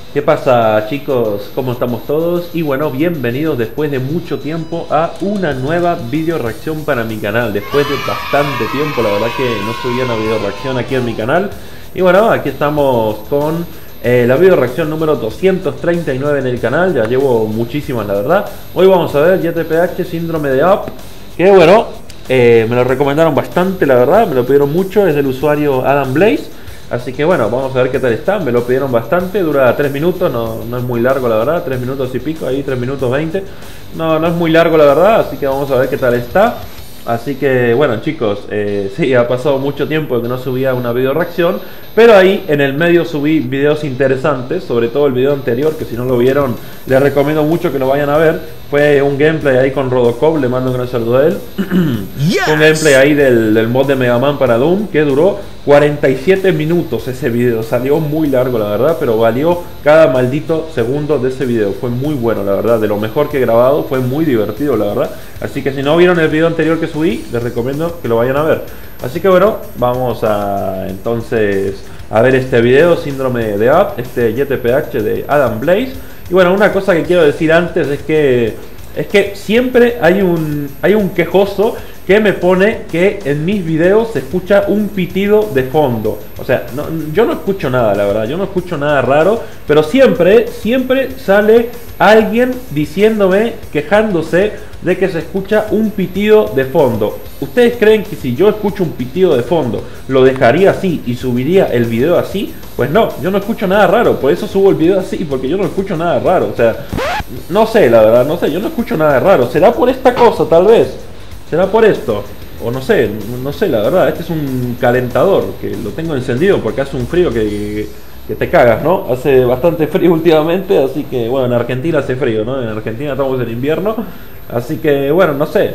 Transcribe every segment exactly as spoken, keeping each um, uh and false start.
¿Qué pasa, chicos? ¿Cómo estamos todos? Y bueno, bienvenidos después de mucho tiempo a una nueva video reacción para mi canal. Después de bastante tiempo, la verdad que no subía una video reacción aquí en mi canal. Y bueno, aquí estamos con eh, la video reacción número doscientos treinta y nueve en el canal. Ya llevo muchísimas, la verdad. Hoy vamos a ver J T P H Síndrome de Up, que bueno, eh, me lo recomendaron bastante, la verdad. Me lo pidieron mucho, es del usuario Adam Blaze. Así que bueno, vamos a ver qué tal está. Me lo pidieron bastante, dura tres minutos, no, no es muy largo la verdad, tres minutos y pico, ahí tres minutos veinte. No, no es muy largo la verdad, así que vamos a ver qué tal está. Así que bueno, chicos, eh, sí, ha pasado mucho tiempo de que no subía una video reacción, pero ahí en el medio subí videos interesantes, sobre todo el video anterior, que si no lo vieron les recomiendo mucho que lo vayan a ver. Fue un gameplay ahí con Rodocop, le mando un gran saludo a él. Yes. Un gameplay ahí del, del mod de Mega Man para Doom, que duró cuarenta y siete minutos ese video. Salió muy largo la verdad, pero valió cada maldito segundo de ese video. Fue muy bueno la verdad, de lo mejor que he grabado, fue muy divertido la verdad. Así que si no vieron el video anterior que subí, les recomiendo que lo vayan a ver. Así que bueno, vamos a entonces a ver este video, Síndrome de Up, este J T P H de Adam Blaze. Y bueno, una cosa que quiero decir antes es que es que siempre hay un hay un quejoso que me pone que en mis videos se escucha un pitido de fondo. O sea, no, yo no escucho nada, la verdad, yo no escucho nada raro, pero siempre, siempre sale alguien diciéndome, quejándose de que se escucha un pitido de fondo. ¿Ustedes creen que si yo escucho un pitido de fondo lo dejaría así y subiría el video así? Pues no, yo no escucho nada raro, por eso subo el video así, porque yo no escucho nada raro. O sea, no sé, la verdad, no sé, yo no escucho nada raro. ¿Será por esta cosa, tal vez? ¿Será por esto? O no sé, no sé, la verdad. Este es un calentador que lo tengo encendido porque hace un frío que, que te cagas, ¿no? Hace bastante frío últimamente, así que bueno, en Argentina hace frío, ¿no? En Argentina estamos en invierno, así que bueno, no sé.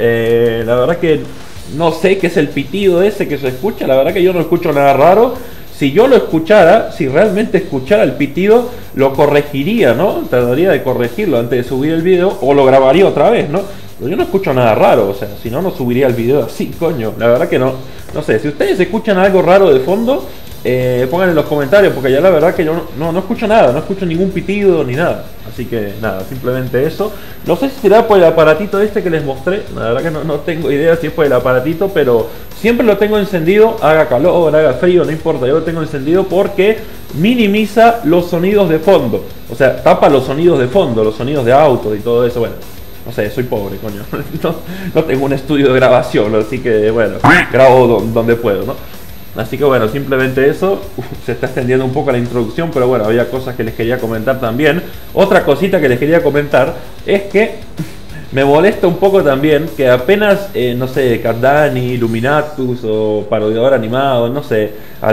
Eh, la verdad que no sé qué es el pitido ese que se escucha, la verdad que yo no escucho nada raro. Si yo lo escuchara, si realmente escuchara el pitido, lo corregiría, ¿no? Trataría de corregirlo antes de subir el video, o lo grabaría otra vez, ¿no? Pero yo no escucho nada raro, o sea, si no, no subiría el video así, coño. La verdad que no, no sé, si ustedes escuchan algo raro de fondo, eh, pongan en los comentarios, porque ya la verdad que yo no, no, no escucho nada, no escucho ningún pitido ni nada. Así que nada, simplemente eso. No sé si será por el aparatito este que les mostré, la verdad que no, no tengo idea si es por el aparatito, pero siempre lo tengo encendido, haga calor, haga frío, no importa, yo lo tengo encendido porque minimiza los sonidos de fondo. O sea, tapa los sonidos de fondo, los sonidos de autos y todo eso. Bueno, no sé, soy pobre, coño. No, no tengo un estudio de grabación, así que bueno, grabo donde puedo, ¿no? Así que bueno, simplemente eso. Uf, se está extendiendo un poco la introducción, pero bueno, había cosas que les quería comentar también. Otra cosita que les quería comentar es que me molesta un poco también que apenas, eh, no sé, Cardani, Illuminatus o parodiador animado, no sé,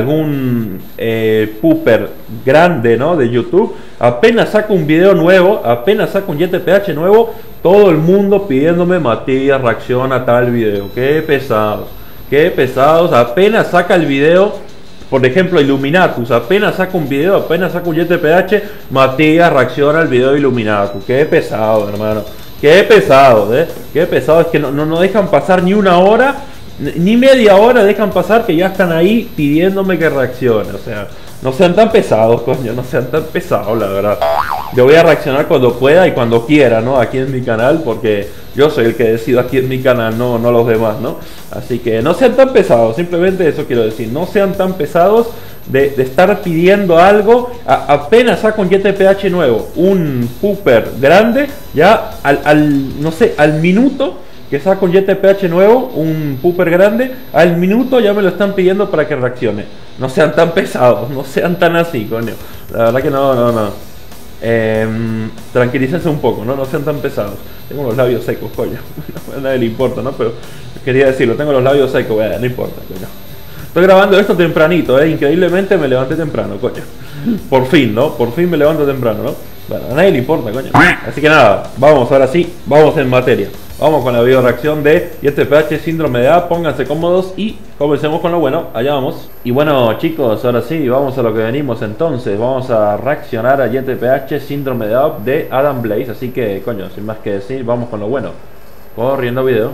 algún eh, pooper grande, ¿no?, de YouTube, apenas saca un video nuevo, apenas saca un J T P H nuevo, todo el mundo pidiéndome: Matías, reacciona a tal video. Qué pesados, qué pesados. Apenas saca el video, por ejemplo, Illuminatus, apenas saca un video, apenas saca un J T P H, Matías, reacciona al video de Illuminatus. Qué pesado, hermano. Qué pesado, ¿eh? Qué pesado, es que no, no, no dejan pasar ni una hora, ni media hora dejan pasar que ya están ahí pidiéndome que reaccione. O sea, no sean tan pesados, coño, no sean tan pesados, la verdad. Yo voy a reaccionar cuando pueda y cuando quiera, ¿no? Aquí en mi canal, porque yo soy el que decido aquí en mi canal, no, no los demás, ¿no? Así que no sean tan pesados, simplemente eso quiero decir, no sean tan pesados de, de estar pidiendo algo. A, apenas saca un J T P H nuevo, un pooper grande, ya al, al, no sé, al minuto que saca un J T P H nuevo, un pooper grande, al minuto ya me lo están pidiendo para que reaccione. No sean tan pesados, no sean tan así, coño. La verdad que no, no, no. Eh, tranquilícense un poco, ¿no? No sean tan pesados. Tengo los labios secos, coño. A nadie le importa, ¿no? Pero quería decirlo, tengo los labios secos, eh, no importa, coño. Estoy grabando esto tempranito, ¿eh? Increíblemente me levanté temprano, coño. Por fin, ¿no? Por fin me levanto temprano, ¿no? Bueno, a nadie le importa, coño. Así que nada, vamos, ahora sí, vamos en materia. Vamos con la video reacción de J T P H Síndrome de Up. Pónganse cómodos y comencemos con lo bueno. Allá vamos. Y bueno, chicos, ahora sí, vamos a lo que venimos entonces. Vamos a reaccionar a J T P H Síndrome de Up de Adam Blaze. Así que, coño, sin más que decir, vamos con lo bueno. Corriendo video.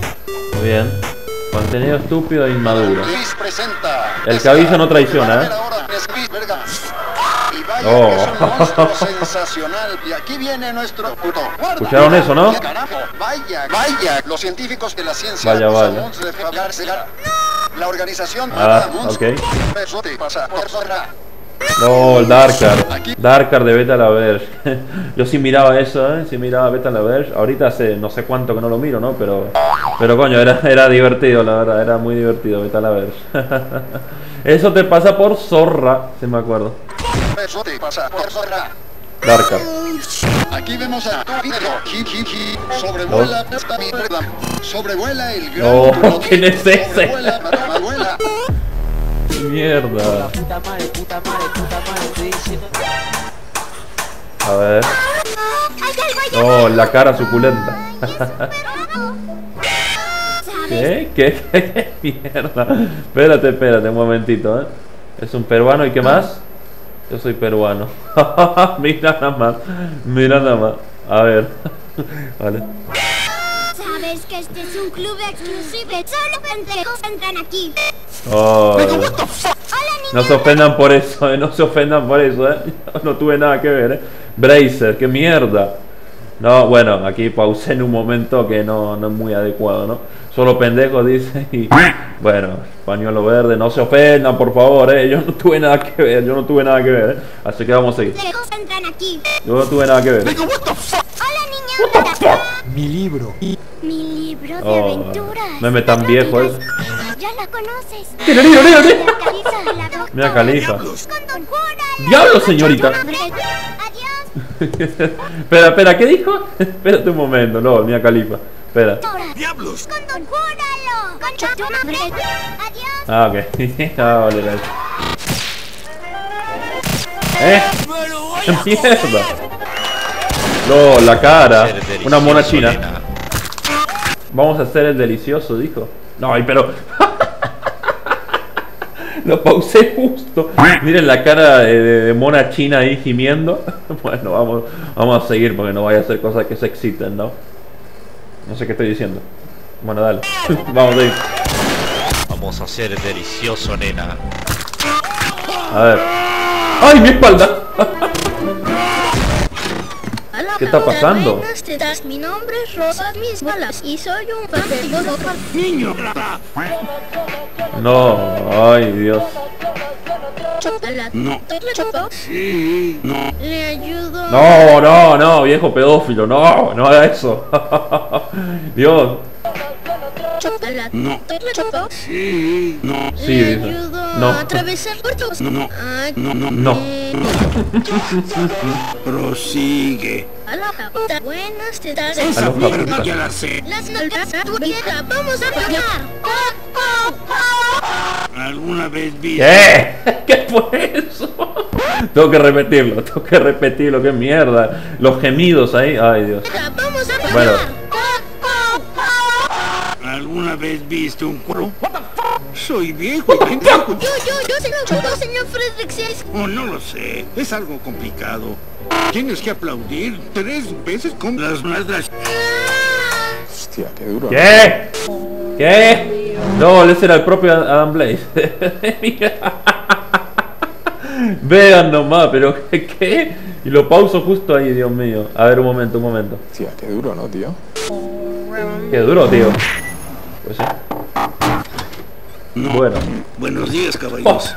Muy bien. Contenido estúpido e inmaduro. El que avisa no traiciona, ¿eh? Y vaya Oh. que es un monstruo sensacional. Y aquí viene nuestro puto. Guarda. ¿Escucharon eso, no? ¿Qué carajo? Vaya, vaya. Los científicos de la ciencia Vaya, acusan vaya. monstruos de fabricarse gar- La organización Ah, monstruos. ok. Eso te pasa por zorra. No, el Darkar. Darkar de Beta la Verge. Yo sí miraba eso, ¿eh? Sí miraba Beta la Verge. Ahorita hace no sé cuánto que no lo miro, ¿no? Pero, pero coño, era, era divertido, la verdad. Era muy divertido Beta la Verge. Eso te pasa por zorra, si me acuerdo. Eso te pasa por zorra. Darkar. Aquí vemos a Ji, ji, ji. Sobrevuela esta mierda. Sobrevuela el gran. Oh, Brody. ¿quién es ese? Sobrevuela, abuela. Mierda. Puta madre, puta madre, puta madre, estoy diciendo. A ver. Oh, la cara suculenta. ¿Qué? ¿Qué? ¿Qué? Mierda. Espérate, espérate un momentito, ¿eh? Es un peruano, ¿y qué más? Yo soy peruano. Mira nada más. Mira nada más. A ver. Vale. Sabes que este es un club exclusivo. Solo pendejos entran aquí. Oh. Hola, niños. No se ofendan por eso, eh. No se ofendan por eso, eh. No tuve nada que ver, eh. Bracer, qué mierda. No, bueno, aquí pausé en un momento que no, no es muy adecuado, ¿no? Solo pendejo dice y... Bueno, pañuelo verde, no se ofendan, por favor, eh. Yo no tuve nada que ver, yo no tuve nada que ver, eh. Así que vamos a seguir. Pendejos entran aquí. Yo no tuve nada que ver. Hola, niños. Mi libro. Mi libro de Oh, aventuras. meme tan No viejo, digas, eh. Ya la conoces. Mira, mira, mira, mira. Mira, Califa, la doctora. Mira, Califa. Júralo. ¡Diablo, señorita! Adiós. Espera, espera, ¿qué dijo? Espérate un momento, no, mira Califa. Espera. ¡Diablos! Júralo. Concha tu madre. Adiós. Ah, ok. Ah, vale, vale. ¿Eh? ¡Mierda! No, la cara. Una mona china. Vamos a hacer el delicioso, dijo. No, ay, pero... Lo pausé justo. Miren la cara de, de- de mona china ahí gimiendo. Bueno, vamos, vamos a seguir porque no vaya a hacer cosas que se exciten, ¿no? No sé qué estoy diciendo. Bueno, dale. Vamos a ir. Vamos a hacer el delicioso, nena. A ver. ¡Ay, mi espalda! ¿Qué está pasando? Buenas tetas, mi nombre es Rosa Mis Balas y soy un papel. ¡Niño! No, ay, Dios. Chocolate. No. ¿Le chocó? Sí. No. Le ayudo. No, no, no, viejo pedófilo, no, no haga eso. Dios. Chocolate. No. ¿Le chocó? Sí. No. Sí, Le dice. ayudo No. a atravesar puertos. No. Ay, No, no, No. eh, Prosigue. Aloha, puta. Buenas tetas. Esa Aloha, mierda puta. ya la sé. Las nalgas a tu dieta. Vamos a pagar. ¿Alguna vez vi? ¿Qué? ¿Qué fue eso? Tengo que repetirlo, tengo que repetirlo, qué mierda. Los gemidos ahí, ay Dios. Vamos a pagar. Bueno. ¿Alguna vez viste un cuero? Soy viejo y pendejo. Yo, yo, yo, señor Choco, señor Fredrick. Oh, no lo sé. Es algo complicado. Tienes que aplaudir tres veces con las nalgas. Hostia, qué duro. ¿Qué? ¿Qué? No, ese era el propio Adam Blaze. Vean nomás, pero ¿qué? Y lo pauso justo ahí, Dios mío. A ver, un momento, un momento. Hostia, qué duro, ¿no, tío? Qué duro, tío. Pues sí. No. Bueno. Buenos días, caballeros.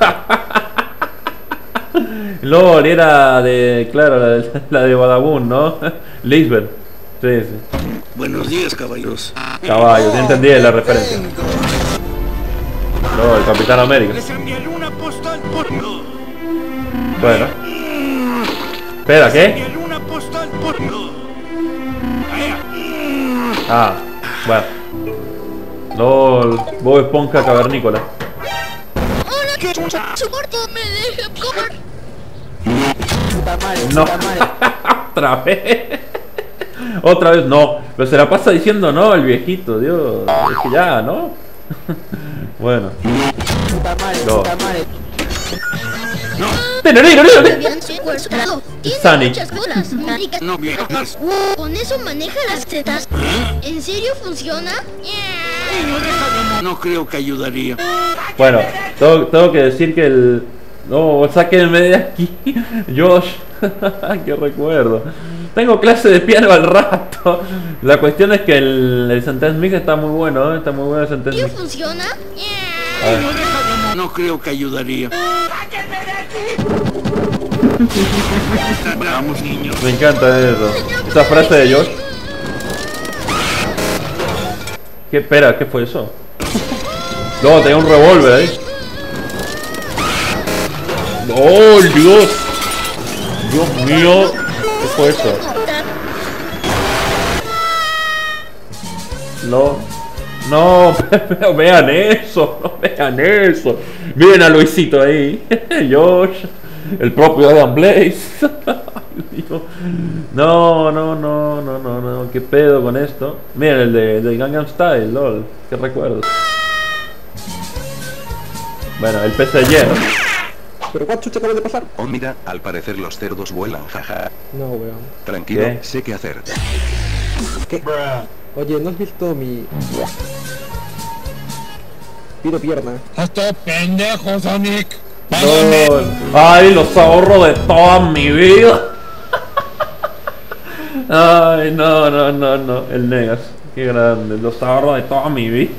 LOL era de, claro, la de, la de Badabun, ¿no? Lisbeth. Sí, sí. Buenos días, caballeros. Caballo, ya entendí la referencia. No, el Capitán América. Les enviaré una postal por... No. Bueno. Espera, ¿qué? Enviaré una postal por... No. Vaya. Ah, bueno. LOL, Bob Esponja Cavernícola. Hola, que su corto me deja comer. Puta madre, No. puta madre. Otra vez. Otra vez, no. Pero se la pasa diciendo no el viejito, Dios. Es que ya, ¿no? Bueno. Puta madre, No. puta madre. ¡Tenerife, tenerife! Bien secuestrado. Tiene Sunny. muchas bolas. Maricas. No viejas. Con eso maneja las tetas. ¿En serio funciona? No creo que ayudaría. Bueno, tengo, tengo que decir que el, No, sáquenme de aquí. Josh. Qué recuerdo. Tengo clase de piano al rato. La cuestión es que el, el Sentence Mix está muy bueno, ¿eh? Está muy bueno el Sentence Mix. ¿Funciona? A ver. No creo que ayudaría. Vamos, niños. Me encanta eso. Esa frase de Josh. ¿Qué? Espera, ¿qué fue eso? No, tenía un revólver ahí. ¡Oh, Dios! Dios mío. ¿Qué fue eso? No. No, no vean eso. No vean eso. Miren a Luisito ahí. Josh. El propio Adam Blaze. No, no, no, no, no, no. ¿Qué pedo con esto? Miren el de, de Gangnam Style, lol. Qué recuerdos. Bueno, el pez de hierro. ¿Pero cuál chucha acaba de pasar? Oh, mira, al parecer los cerdos vuelan, jaja. No, weón. Tranquilo, ¿Qué? sé qué hacer. ¿Qué? Oye, ¿no has visto mi... pido pierna? ¡Hasta pendejo, Sonic! No. Ay, los ahorro de toda mi vida. Ay, no, no, no, no. El Negas. Qué grande. Los ahorro de toda mi vida.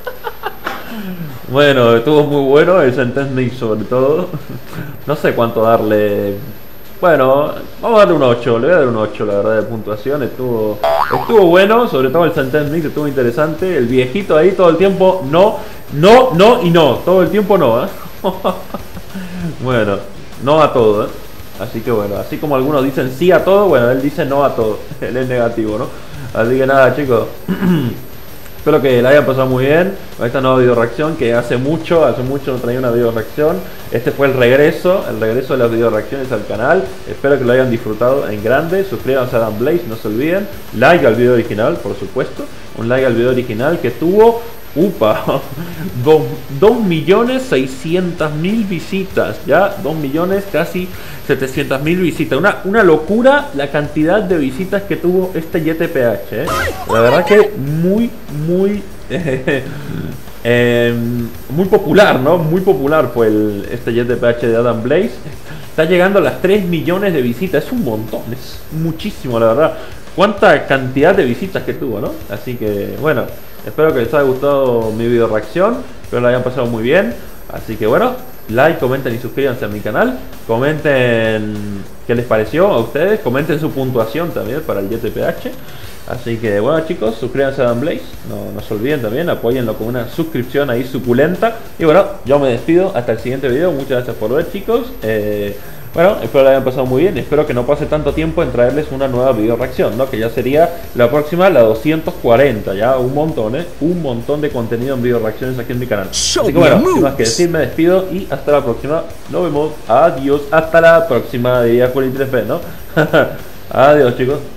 Bueno, estuvo muy bueno el Sentence Mix sobre todo. No sé cuánto darle. Bueno, vamos a darle un ocho. Le voy a dar un ocho, la verdad, de puntuación. Estuvo estuvo bueno, sobre todo el Sentence Mix estuvo interesante. El viejito ahí todo el tiempo no, no, no y no. Todo el tiempo no, ¿eh? Bueno, no a todo, ¿eh? Así que bueno, así como algunos dicen sí a todo, bueno, él dice no a todo. Él es negativo, ¿no? Así que nada, chicos. Espero que la hayan pasado muy bien con esta nueva video reacción que hace mucho, hace mucho no traía una video reacción. Este fue el regreso, el regreso de las video reacciones al canal. Espero que lo hayan disfrutado en grande. Suscríbanse a Adam Blaze, no se olviden. Like al video original, por supuesto. Un like al video original que tuvo, upa, dos millones seiscientas mil visitas. Ya, dos millones casi setecientas mil visitas. Una, una locura la cantidad de visitas que tuvo este Y T P H, ¿eh? La verdad que muy, muy... Eh, eh, muy popular, ¿no? Muy popular fue el, este Y T P H de Adam Blaze. Está llegando a las tres millones de visitas. Es un montón, es muchísimo, la verdad. Cuánta cantidad de visitas que tuvo, ¿no? Así que, bueno, espero que les haya gustado mi video reacción. Espero que lo hayan pasado muy bien. Así que, bueno, like, comenten y suscríbanse a mi canal. Comenten qué les pareció a ustedes. Comenten su puntuación también para el Y T P H. Así que, bueno, chicos, suscríbanse a Adam Blaze. No, no se olviden también, apóyenlo con una suscripción ahí suculenta. Y bueno, yo me despido hasta el siguiente video. Muchas gracias por ver, chicos. Eh... Bueno, espero que hayan pasado muy bien. Espero que no pase tanto tiempo en traerles una nueva video reacción, ¿no? Que ya sería la próxima, la doscientos cuarenta. Ya un montón, ¿eh? Un montón de contenido en video reacciones aquí en mi canal. Así que bueno, sin más que decir, me despido y hasta la próxima. Nos vemos. Adiós. Hasta la próxima. Diría Juli tres P, ¿no? Adiós, chicos.